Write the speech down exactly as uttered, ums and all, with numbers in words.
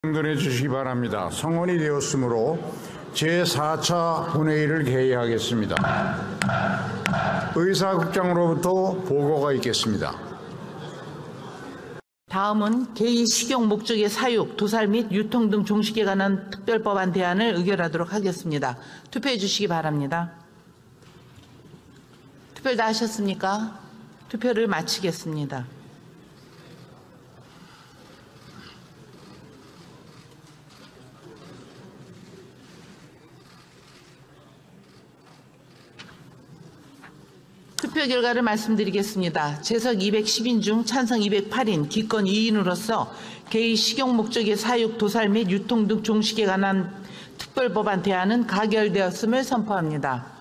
정돈해 주시기 바랍니다. 성원이 되었으므로 제사 차 본회의를 개의하겠습니다. 의사국장으로부터 보고가 있겠습니다. 다음은 개의 식용 목적의 사육, 도살 및 유통 등 종식에 관한 특별법안 대안을 의결하도록 하겠습니다. 투표해 주시기 바랍니다. 투표 다 하셨습니까? 투표를 마치겠습니다. 투표 결과를 말씀드리겠습니다. 재석 이백십 인 중 찬성 이백팔 인, 기권 이 인으로서 개의 식용 목적의 사육, 도살 및 유통 등 종식에 관한 특별법안 대안은 가결되었음을 선포합니다.